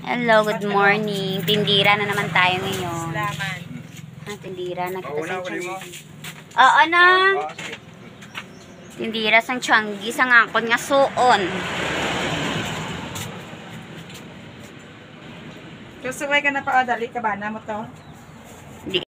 Hello, good morning. Tindira na naman tayo ngayon. Salamat. Tindira na kita sa Changi. Oo na. Tindira sang Changi sang angkon nga suon. Gusto ka na pa dali ka ba na mo to?